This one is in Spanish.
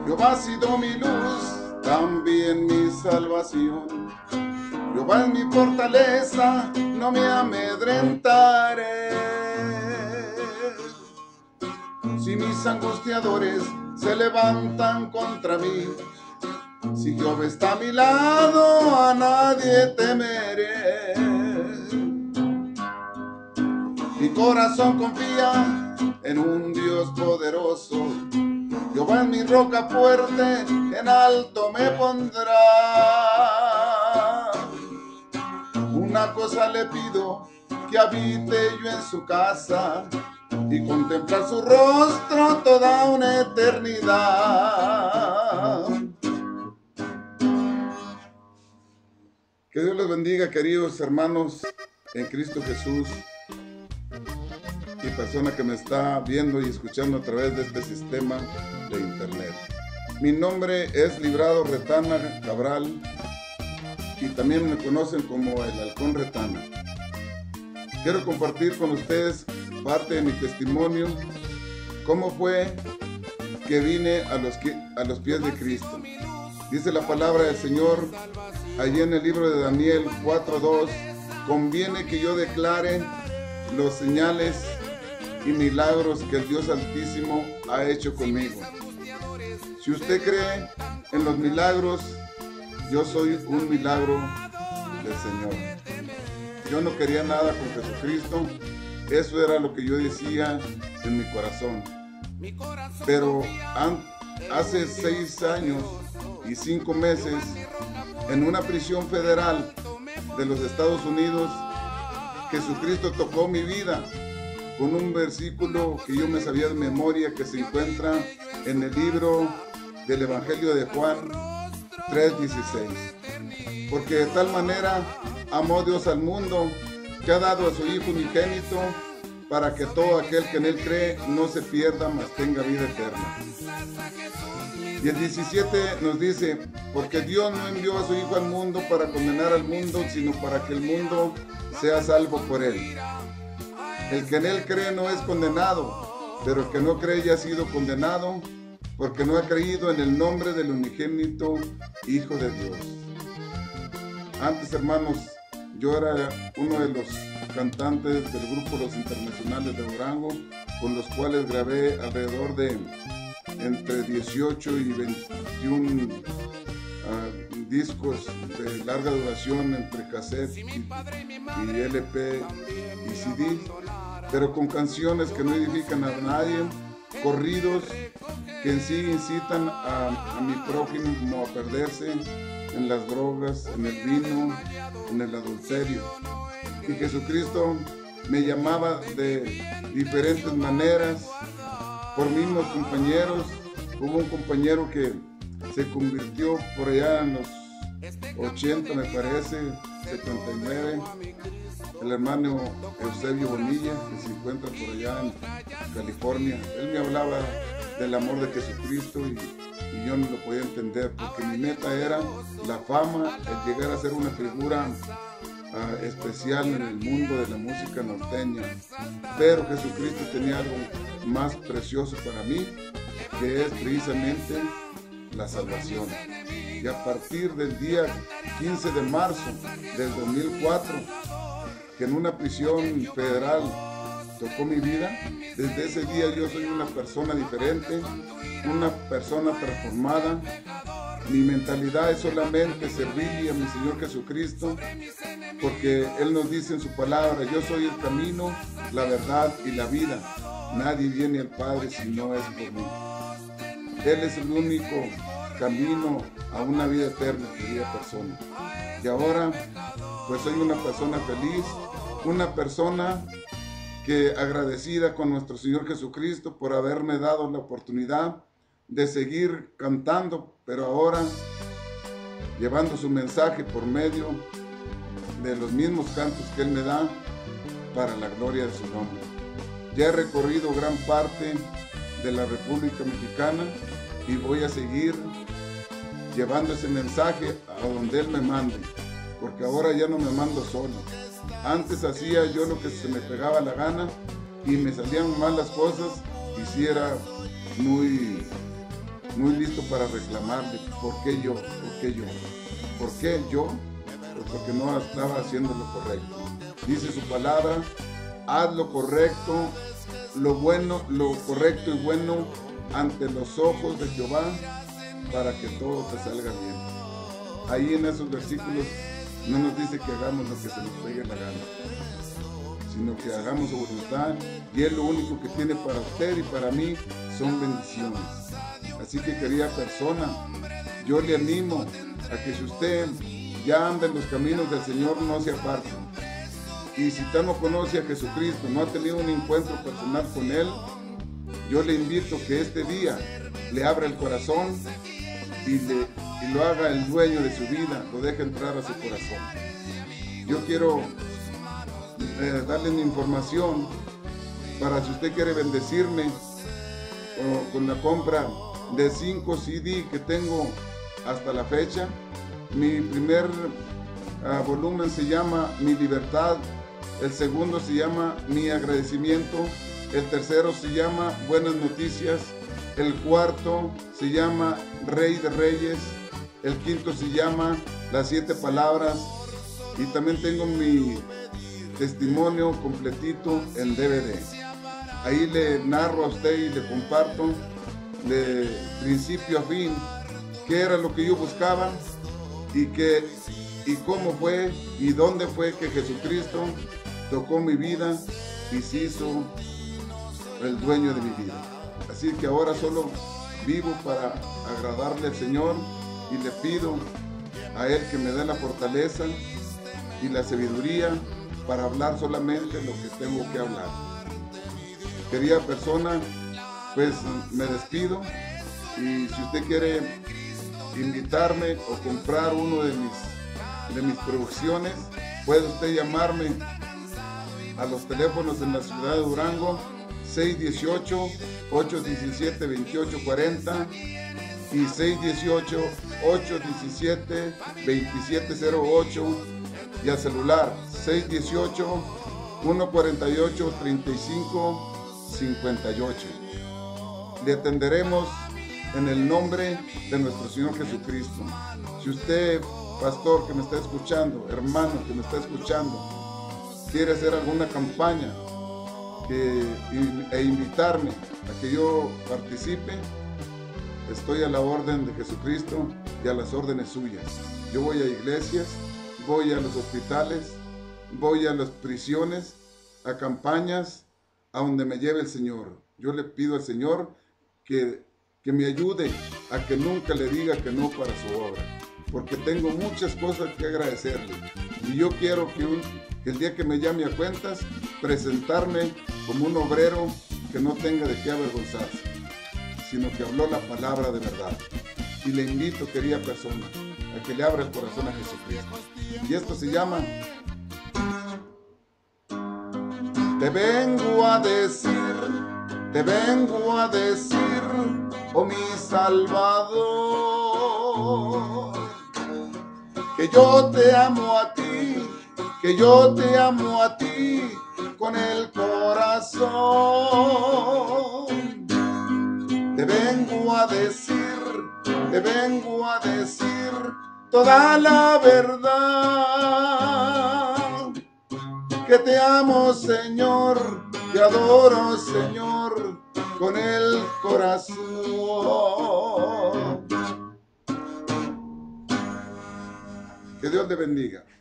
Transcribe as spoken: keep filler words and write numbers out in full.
Jehová ha sido mi luz, también mi salvación. Jehová es mi fortaleza, no me amedrentaré. Si mis angustiadores se levantan contra mí, si Jehová está a mi lado, a nadie temeré. Mi corazón confía en un Dios poderoso. Jehová es mi roca fuerte, en alto me pondrá. Una cosa le pido, que habite yo en su casa y contemplar su rostro toda una eternidad. Que Dios los bendiga, queridos hermanos en Cristo Jesús y persona que me está viendo y escuchando a través de este sistema de internet. Mi nombre es Librado Retana Cabral y también me conocen como el Halcón Retana. Quiero compartir con ustedes parte de mi testimonio, cómo fue que vine a los, a los pies de Cristo. Dice la palabra del Señor allí en el libro de Daniel cuatro dos: conviene que yo declare los señales y milagros que el Dios Altísimo ha hecho conmigo. Si usted cree en los milagros, yo soy un milagro del Señor. Yo no quería nada con Jesucristo, eso era lo que yo decía en mi corazón. Pero hace seis años y cinco meses, en una prisión federal de los Estados Unidos, Jesucristo tocó mi vida con un versículo que yo me sabía de memoria, que se encuentra en el libro del Evangelio de Juan tres dieciséis. Porque de tal manera amó Dios al mundo, que ha dado a su Hijo unigénito, para que todo aquel que en Él cree no se pierda, mas tenga vida eterna. Y el diecisiete nos dice: porque Dios no envió a su Hijo al mundo para condenar al mundo, sino para que el mundo sea salvo por Él. El que en Él cree no es condenado, pero el que no cree ya ha sido condenado, porque no ha creído en el nombre del unigénito Hijo de Dios. Antes, hermanos, yo era uno de los cantantes del grupo Los Internacionales de Durango, con los cuales grabé alrededor de entre dieciocho y veintiún uh, discos de larga duración, entre cassette y, y L P y C D, pero con canciones que no edifican a nadie, corridos que en sí incitan a, a mi prójimo a perderse en las drogas, en el vino, en el adulterio. Y Jesucristo me llamaba de diferentes maneras, por mismos compañeros. Hubo un compañero que se convirtió por allá en los ochenta, me parece, setenta y nueve, el hermano Eusebio Bonilla, que se encuentra por allá en California. Él me hablaba del amor de Jesucristo y, y yo no lo podía entender, porque mi meta era la fama, el llegar a ser una figura uh, especial en el mundo de la música norteña. Pero Jesucristo tenía algo más precioso para mí, que es precisamente la salvación. Y a partir del día quince de marzo del dos mil cuatro, que en una prisión federal tocó mi vida, desde ese día yo soy una persona diferente, una persona transformada. Mi mentalidad es solamente servirle a mi Señor Jesucristo, porque Él nos dice en su palabra: yo soy el camino, la verdad y la vida. Nadie viene al Padre si no es por mí. Él es el único camino a una vida eterna, querida persona. Y ahora, pues soy una persona feliz, una persona que agradecida con nuestro Señor Jesucristo por haberme dado la oportunidad de seguir cantando, pero ahora llevando su mensaje por medio de los mismos cantos que Él me da para la gloria de su nombre. Ya he recorrido gran parte de la República Mexicana y voy a seguir llevando ese mensaje a donde Él me mande, porque ahora ya no me mando solo. Antes hacía yo lo que se me pegaba la gana y me salían mal las cosas, y sí era muy muy listo para reclamarle, ¿por qué yo? ¿Por qué yo? ¿Por qué yo? Pues porque no estaba haciendo lo correcto. Dice su palabra, haz lo correcto, lo bueno, lo correcto y bueno ante los ojos de Jehová, para que todo te salga bien. Ahí en esos versículos no nos dice que hagamos lo que se nos pegue la gana, sino que hagamos su voluntad, y Él lo único que tiene para usted y para mí son bendiciones. Así que, querida persona, yo le animo a que si usted ya anda en los caminos del Señor, no se aparte. Y si usted no conoce a Jesucristo, no ha tenido un encuentro personal con Él, yo le invito que este día le abra el corazón y, le, y lo haga el dueño de su vida, lo deje entrar a su corazón. Yo quiero eh, darle una información para si usted quiere bendecirme o, con la compra de cinco C D que tengo hasta la fecha. Mi primer uh, volumen se llama Mi Libertad, el segundo se llama Mi Agradecimiento, el tercero se llama Buenas Noticias, el cuarto se llama Rey de Reyes, el quinto se llama Las Siete Palabras, y también tengo mi testimonio completito en D V D. Ahí le narro a usted y le comparto de principio a fin qué era lo que yo buscaba y, qué, y cómo fue y dónde fue que Jesucristo tocó mi vida y se hizo el dueño de mi vida. Así que ahora solo vivo para agradarle al Señor, y le pido a Él que me dé la fortaleza y la sabiduría para hablar solamente lo que tengo que hablar. Querida persona, pues me despido, y si usted quiere invitarme o comprar uno de mis, de mis producciones, puede usted llamarme a los teléfonos en la ciudad de Durango, seis uno ocho, ocho uno siete, dos ocho cuatro cero y seis uno ocho, ocho uno siete, dos siete cero ocho, y al celular seis uno ocho, uno cuatro ocho, tres cinco cinco ocho. Le atenderemos en el nombre de nuestro Señor Jesucristo. Si usted, pastor que me está escuchando, hermano que me está escuchando, quiere hacer alguna campaña que, e invitarme a que yo participe, estoy a la orden de Jesucristo y a las órdenes suyas. Yo voy a iglesias, voy a los hospitales, voy a las prisiones, a campañas, a donde me lleve el Señor. Yo le pido al Señor que, que me ayude a que nunca le diga que no para su obra, porque tengo muchas cosas que agradecerle, y yo quiero que, un, que el día que me llame a cuentas, presentarme como un obrero que no tenga de qué avergonzarse, sino que habló la palabra de verdad. Y le invito, querida persona, a que le abra el corazón a Jesucristo. Y esto se llama: te vengo a decir, te vengo a decir, oh mi Salvador, que yo te amo a ti, que yo te amo a ti con el corazón. Te vengo a decir, te vengo a decir toda la verdad, que te amo, Señor, te adoro, Señor, con el corazón. Que Dios te bendiga.